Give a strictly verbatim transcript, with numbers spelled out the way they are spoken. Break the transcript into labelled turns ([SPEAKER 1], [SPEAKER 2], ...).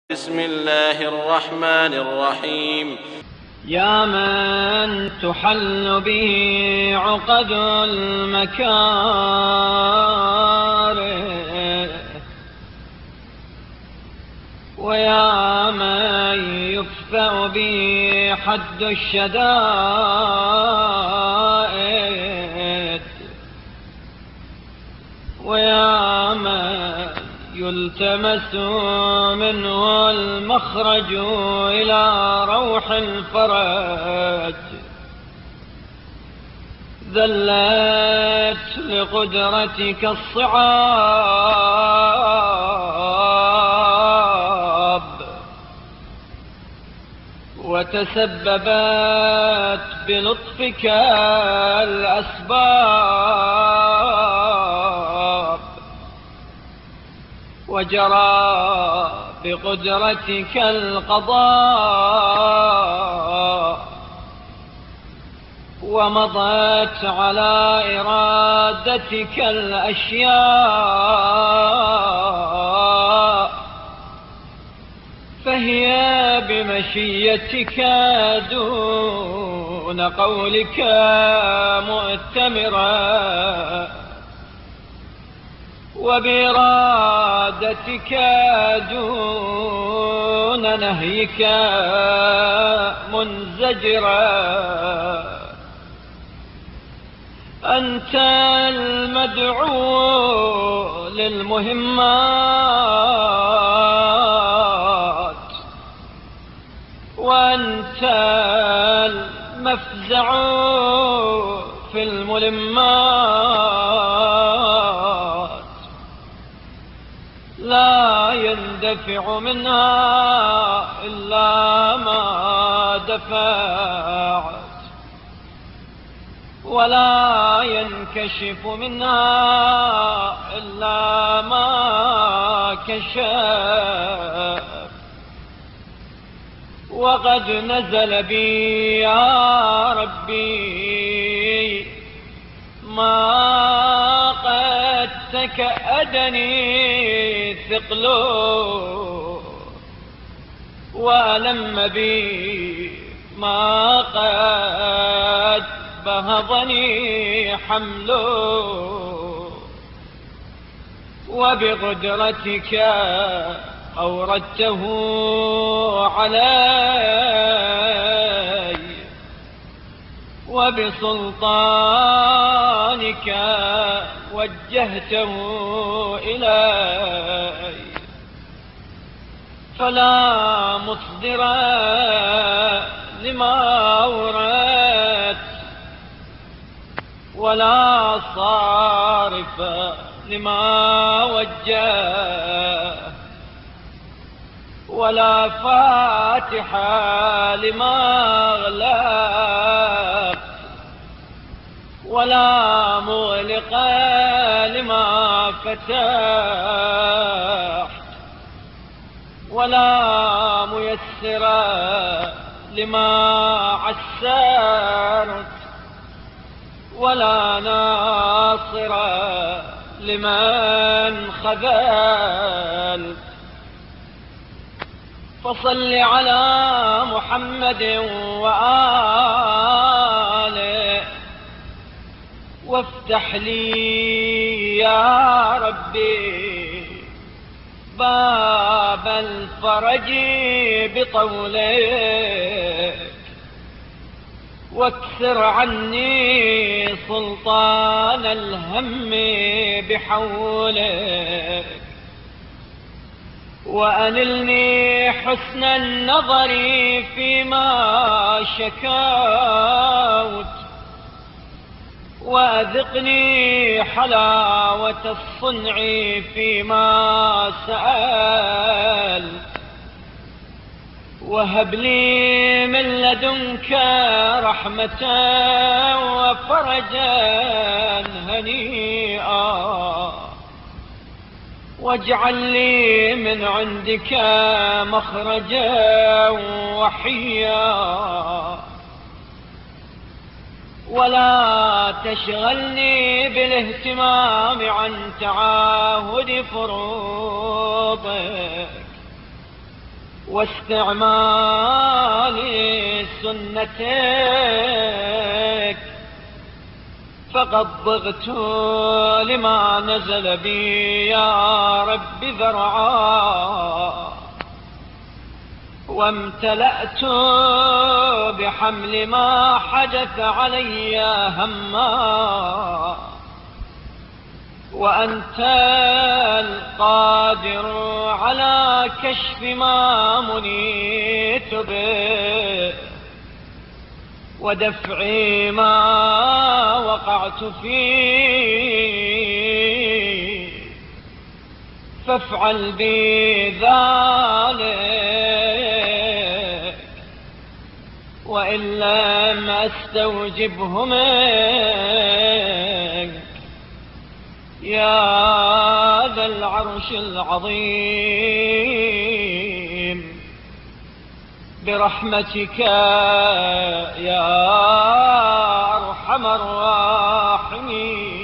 [SPEAKER 1] بسم الله الرحمن الرحيم.
[SPEAKER 2] يا من تحل به عقد المكاره، ويا من يكفأ به حد الشدائد، ويا من يلتمس منه المخرج إلى روح الفرج، ذلت لقدرتك الصعاب، وتسببت بلطفك الأسباب، وجرى بقدرتك القضاء، ومضت على إرادتك الأشياء، فهي بمشيتك دون قولك مؤتمرة، وبإرادتك دون نهيك منزجرا. أنت المدعو للمهمات، وأنت المفزع في الملمات، لا يندفع منها إلا ما دفعت، ولا ينكشف منها إلا ما كشف. وقد نزل بي يا ربي ما قد تكأدني ثقله، وألم بي ما قد بهضني حمله، وبقدرتك أوردته علي، وبسلطانك وجهته إلي، فلا مصدر لما أوردت، ولا صارف لما وجهت، ولا فاتح لما أغلقت، ولا مغلق لما فتحت، ولا ميسر لما عسرت، ولا ناصر لمن خذلت. فصل على محمد وآله، وافتح لي يا ربي باب الفرج بطولك، واكسر عني سلطان الهم بحولك، وأنلني حسن النظر فيما شكوت، وأذقني حلاوة الصنع فيما سألت، وهب لي من لدنك رحمة وفرجا هنيئا، واجعل لي من عندك مخرجا وحيا، ولا تشغلني بالاهتمام عن تعاهد فروضك، واستعمال سنتك، فقد ضغت لما نزل بي يا رب ذرعا، وامتلأت بحمل ما حدث علي هما، وأنت القادر على كشف ما منيت به، ودفع ما وقعت فيه، فافعل بي ذلك، وإن لم أستوجبه منك يا ذا العرش العظيم، برحمتك يا أرحم الراحمين.